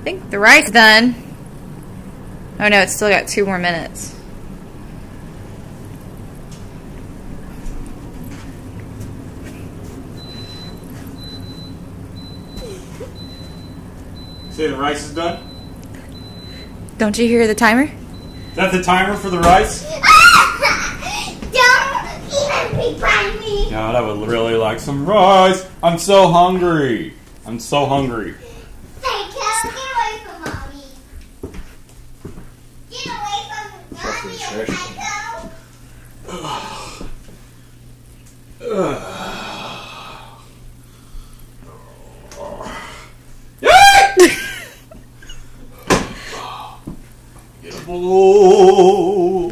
I think the rice is done. Oh no, it's still got 2 more minutes. Say the rice is done? Don't you hear the timer? Is that the timer for the rice? Don't even remind me. God, I would really like some rice. I'm so hungry. I'm so hungry. Hey, Kel, get away from mommy. Get away from mommy, okay, Kel? Oh.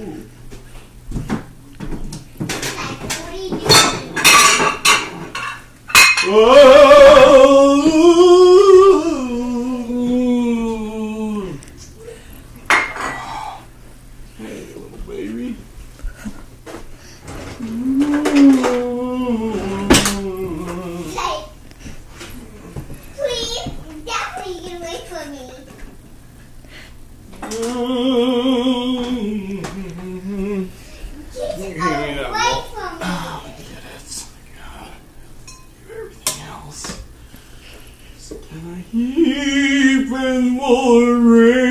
What are you doing? Hey, little baby. Hey, please, definitely get away from me. Get away from me. Oh, get it. God. Do everything else. Can I even more rain?